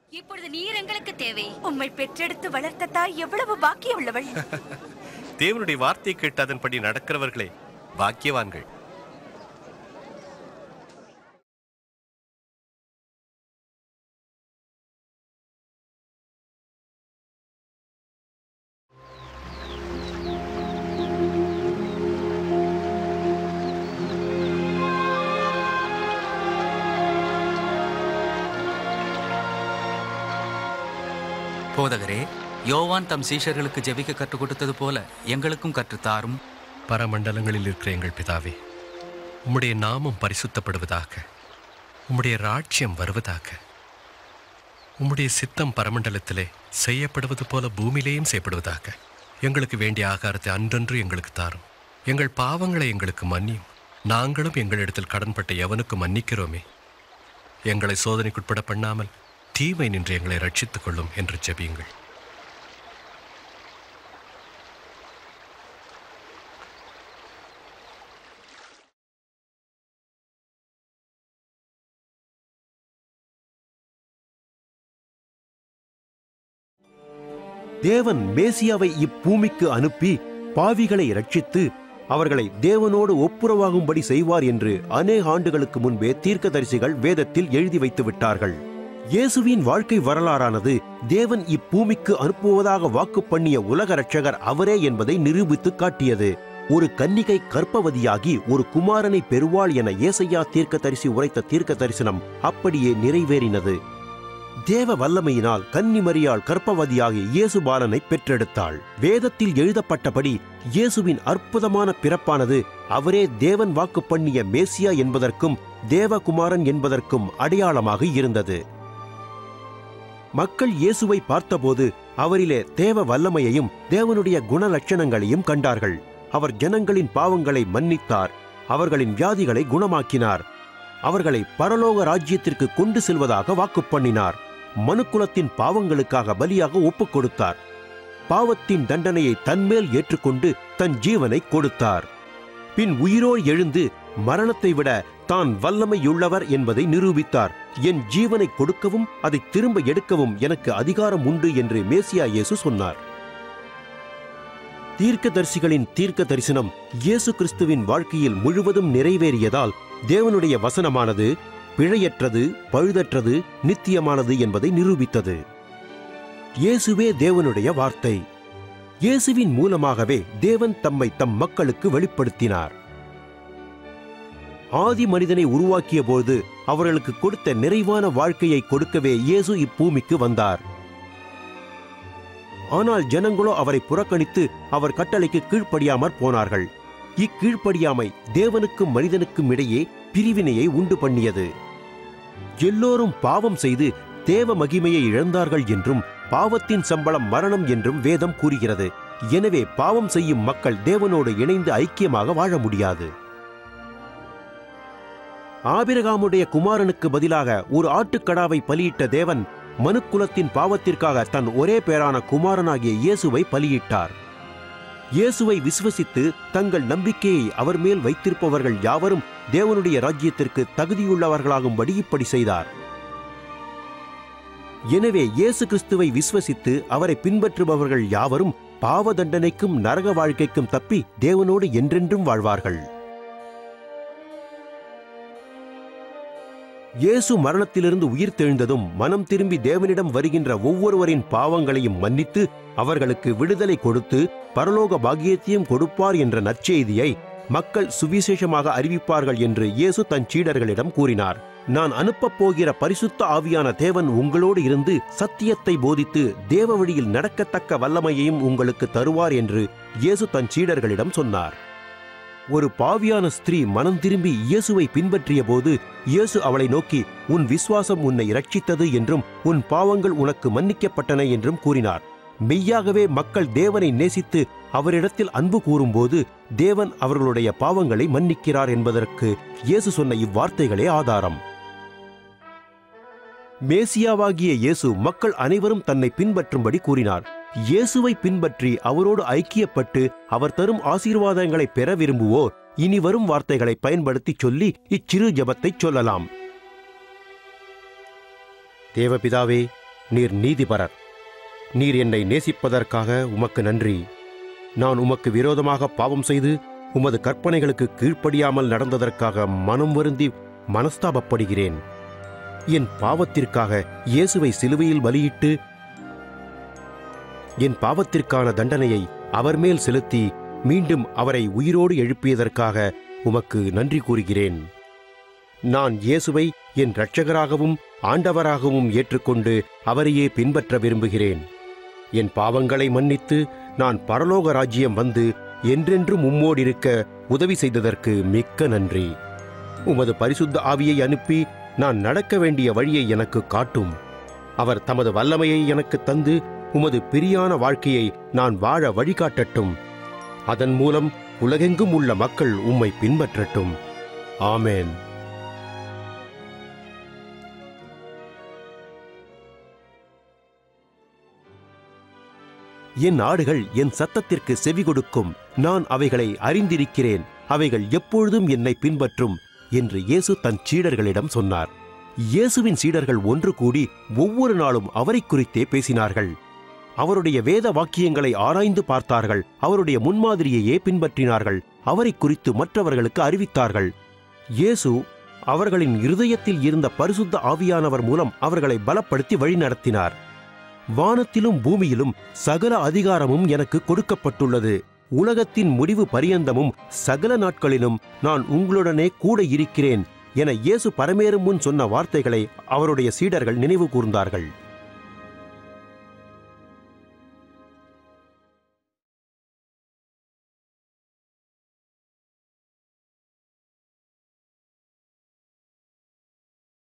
இப்பொழுது நீர் எங்களுக்கு தேவை. உம்மை பெற்றெடுத்து வளர்த்த தாய் எவ்வளவு பாக்கியம் உள்ளவள். தேவனுடைய வார்த்தை கேட்டு அதன்படி நடக்கிறவர்களே பாக்கியவான்கள். போதகரே, யோவான் தம் சீஷர்களுக்கு ஜெபிக்க கற்றுக் கொடுத்தது போல எங்களுக்கும் கற்றுத்தாரும். பரமண்டலங்களில் இருக்கிற எங்கள் பிதாவே, உம்முடைய நாமம் பரிசுத்தப்படுவதாக, உம்முடைய ராஜ்யம் வருவதாக, உம்முடைய சித்தம் பரமண்டலத்திலே செய்யப்படுவது போல பூமியிலேயும் செய்யப்படுவதாக. எங்களுக்கு வேண்டிய ஆகாரத்தை அன்றன்று எங்களுக்கு தாரும். எங்கள் பாவங்களை எங்களுக்கு மன்னியும், நாங்களும் எங்களிடத்தில் கடன்பட்ட எவனுக்கு மன்னிக்கிறோமே. எங்களை சோதனைக்குட்பட பண்ணாமல் தீமை நின்று எங்களை ரட்சித்துக் கொள்ளும் என்று ஜெபியுங்கள். தேவன் மேசியாவை இப்பூமிக்கு அனுப்பி பாவிகளை ரட்சித்து அவர்களை தேவனோடு ஒப்புரவாகும்படி செய்வார் என்று அநேக ஆண்டுகளுக்கு முன்பே தீர்க்கதரிசிகள் வேதத்தில் எழுதி வைத்து விட்டார்கள். இயேசுவின் வாழ்க்கை வரலாறானது தேவன் இப்பூமிக்கு அனுப்புவதாக வாக்கு பண்ணிய உலக இரட்சகர் அவரே என்பதை நிரூபித்து காட்டியது. ஒரு கன்னிகை கர்ப்பவதியாகி ஒரு குமாரனை பெறுவாள் என ஏசாயா தீர்க்கதரிசி உரைத்த தீர்க்க தரிசனம் அப்படியே நிறைவேறினது. தேவ வல்லமையினால் கன்னிமரியாள் கர்ப்பவதியாகி இயேசு பாலனை பெற்றெடுத்தாள். வேதத்தில் எழுதப்பட்டபடி இயேசுவின் அற்புதமான பிறப்பானது அவரே தேவன் வாக்கு பண்ணிய மேசியா என்பதற்கும் தேவகுமாரன் என்பதற்கும் அடையாளமாக இருந்தது. மக்கள் இயேசுவை பார்த்தபோது அவரிலே தேவ வல்லமையையும் தேவனுடைய குணலட்சணங்களையும் கண்டார்கள். அவர் ஜனங்களின் பாவங்களை மன்னித்தார், அவர்களின் வியாதிகளை குணமாக்கினார், அவர்களை பரலோக ராஜ்யத்திற்கு கொண்டு செல்வதாக வாக்கு பண்ணினார். மனுக்குலத்தின் பாவங்களுக்காக பலியாக ஒப்புக் கொடுத்தார். பாவத்தின் தண்டனையை தன்மேல் ஏற்றுக்கொண்டு தன் ஜீவனை கொடுத்தார். பின் உயிரோடு எழுந்து மரணத்தை விட தான் வல்லமையுள்ளவர் என்பதை நிரூபித்தார். என் ஜீவனை கொடுக்கவும் அதை திரும்ப எடுக்கவும் எனக்கு அதிகாரம் உண்டு என்று மேசியா இயேசு சொன்னார். தீர்க்கதரிசிகளின் தீர்க்க தரிசனம் இயேசு கிறிஸ்துவின் வாழ்க்கையில் முழுவதும் நிறைவேறியதால் தேவனுடைய வசனமானது பிழையற்றது, பழுதற்றது, நித்தியமானது என்பதை நிரூபித்தது. இயேசுவே தேவனுடைய வார்த்தை. இயேசுவின் மூலமாகவே தேவன் தம்மை தம் மக்களுக்கு வெளிப்படுத்தினார். ஆதி மனிதனை உருவாக்கிய போது அவர்களுக்கு கொடுத்த நிறைவான வாழ்க்கையை கொடுக்கவே இயேசு இப்பூமிக்கு வந்தார். ஆனால் ஜனங்களோ அவரை புறக்கணித்து அவர் கட்டளைக்கு கீழ்ப்படியாமற் போனார்கள். இக்கீழ்ப்படியாமை தேவனுக்கும் மனிதனுக்கும் இடையே பிரிவினையை உண்டு பண்ணியது. எல்லோரும் பாவம் செய்து தேவ மகிமையை இழந்தார்கள் என்றும் பாவத்தின் சம்பளம் மரணம் என்றும் வேதம் கூறுகிறது. எனவே பாவம் செய்யும் மக்கள் தேவனோடு இணைந்து ஐக்கியமாக வாழ முடியாது. ஆபிரகாமுடைய குமாரனுக்கு பதிலாக ஒரு ஆட்டுக்கடாவை பலியிட்ட தேவன் மனுக்குலத்தின் பாவத்திற்காக தன் ஒரே பேரான குமாரனாகிய இயேசுவை பலியிட்டார். இயேசுவை விசுவசித்து தங்கள் நம்பிக்கையை அவர் மேல் வைத்திருப்பவர்கள் யாவரும் தேவனுடைய ராஜ்யத்திற்கு தகுதியுள்ளவர்களாகும்படி இப்படி செய்தார். எனவே இயேசு கிறிஸ்துவை விசுவசித்து அவரை பின்பற்றுபவர்கள் யாவரும் பாவ தண்டனைக்கும் நரக வாழ்க்கைக்கும் தப்பி தேவனோடு என்றென்றும் வாழ்வார்கள். இயேசு மரணத்திலிருந்து உயிர் தெழுந்ததும் மனம் திரும்பி தேவனிடம் வருகின்ற ஒவ்வொருவரின் பாவங்களையும் மன்னித்து அவர்களுக்கு விடுதலை கொடுத்து பரலோக பாக்கியத்தையும் கொடுப்பார் என்ற நற்செய்தியை மக்கள் சுவிசேஷமாக அறிவிப்பார்கள் என்று இயேசு தன் சீடர்களிடம் கூறினார். நான் அனுப்பப் போகிற பரிசுத்த ஆவியான தேவன் உங்களோடு இருந்து சத்தியத்தை போதித்து தேவ வழியில் நடக்கத்தக்க வல்லமையையும் உங்களுக்கு தருவார் என்று இயேசு தன் சீடர்களிடம் சொன்னார். ஒரு பாவியான ஸ்திரீ மனம் திரும்பி இயேசுவை பின்பற்றிய போது இயேசு அவளை நோக்கி, உன் விசுவாசம் உன்னை இரட்சித்தது என்றும் உன் பாவங்கள் உனக்கு மன்னிக்கப்பட்டன என்றும் கூறினார். மெய்யாகவே மக்கள் தேவனை நேசித்து அவரிடத்தில் அன்பு கூறும்போது தேவன் அவர்களுடைய பாவங்களை மன்னிக்கிறார் என்பதற்கு இயேசு சொன்ன இவ்வார்த்தைகளே ஆதாரம். மேசியாவாகிய இயேசு மக்கள் அனைவரும் தன்னை பின்பற்றும்படி கூறினார். இயேசுவை பின்பற்றி அவரோடு ஐக்கியப்பட்டு அவர் தரும் ஆசீர்வாதங்களை பெற விரும்புவோர் இனி வரும் வார்த்தைகளை பயன்படுத்தி சொல்லி இச்சிறு ஜெபத்தை சொல்லலாம். தேவபிதாவே, நீர் நீதிபரர். நீர் என்னை நேசிப்பதற்காக உமக்கு நன்றி. நான் உமக்கு விரோதமாக பாவம் செய்து உமது கற்பனைகளுக்கு கீழ்ப்படியாமல் நடந்ததற்காக மனம் வருந்தி மனஸ்தாபப்படுகிறேன். என் பாவத்திற்காக இயேசுவை சிலுவையில் பலியிட்டு என் பாவத்திற்கான தண்டனையை அவர் மேல் செலுத்தி மீண்டும் அவரை உயிரோடு எழுப்பியதற்காக உமக்கு நன்றி கூறுகிறேன். நான் இயேசுவை என் இரட்சகராகவும் ஆண்டவராகவும் ஏற்றுக்கொண்டு அவரையே பின்பற்ற விரும்புகிறேன். என் பாவங்களை மன்னித்து நான் பரலோக ராஜ்யம் வந்து என்றென்றும் உம்மோடிருக்க உதவி செய்ததற்கு மிக்க நன்றி. உமது பரிசுத்த ஆவியை அனுப்பி நான் நடக்க வேண்டிய வழியை எனக்கு காட்டும். அவர் தமது வல்லமையை எனக்கு தந்து உமது பிரியான வாழ்க்கையை நான் வாழ வழிகாட்டட்டும். அதன் மூலம் உலகெங்கும் உள்ள மக்கள் உம்மை பின்பற்றட்டும். ஆமென். என் ஆடுகள் என் சத்தத்திற்கு செவி கொடுக்கும். நான் அவைகளை அறிந்திருக்கிறேன். அவைகள் எப்பொழுதும் என்னை பின்பற்றும் என்று இயேசு தன் சீடர்களிடம் சொன்னார். இயேசுவின் சீடர்கள் ஒன்று கூடி ஒவ்வொரு நாளும் அவரை குறித்தே பேசினார்கள். அவருடைய வேத வாக்கியங்களை ஆராய்ந்து பார்த்தார்கள். அவருடைய முன்மாதிரியையே பின்பற்றினார்கள். அவரை குறித்து மற்றவர்களுக்கு அறிவித்தார்கள். இயேசு அவர்களின் இருதயத்தில் இருந்த பரிசுத்த ஆவியானவர் மூலம் அவர்களை பலப்படுத்தி வழிநடத்தினார். வானத்திலும் பூமியிலும் சகல அதிகாரமும் எனக்கு கொடுக்கப்பட்டுள்ளது. உலகத்தின் முடிவு பரியந்தமும் சகல நாட்களிலும் நான் உங்களுடனே கூட இருக்கிறேன் என இயேசு பரமேறும் முன் சொன்ன வார்த்தைகளை அவருடைய சீடர்கள் நினைவு கூர்ந்தார்கள்.